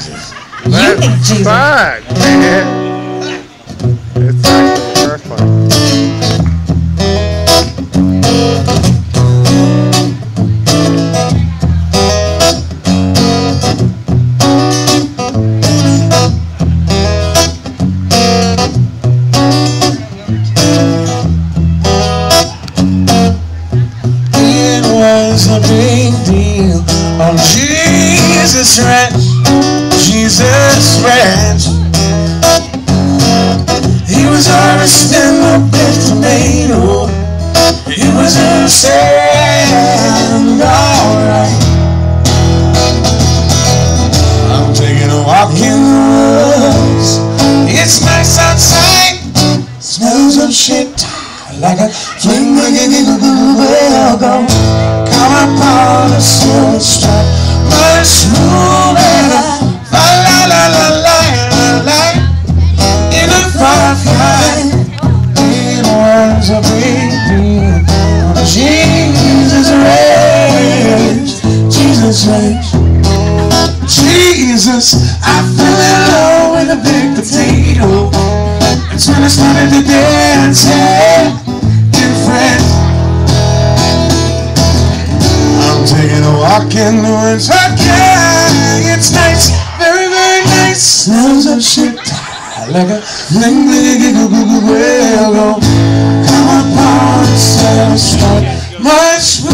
You think Jesus. Fuck, man. It's actually very fun. It was a big deal on Jesus Ranch. Jesus Ranch. He was harvesting the big tomato. He was saying, alright, I'm taking a walk in the woods. It's nice outside. Smells of shit like a fling will go. Come upon a silver stripe, mushroom and la la la la la la in a firefly. It was a big deal. Jesus reigns, Jesus reigns. Jesus, I fell in love with a big potato. That's when I started to dance, yeah, in France. I'm taking a walk in the woods, okay, it's nice, very, very nice. Smells of shit like a fling, will go. Come upon the silver stripe, much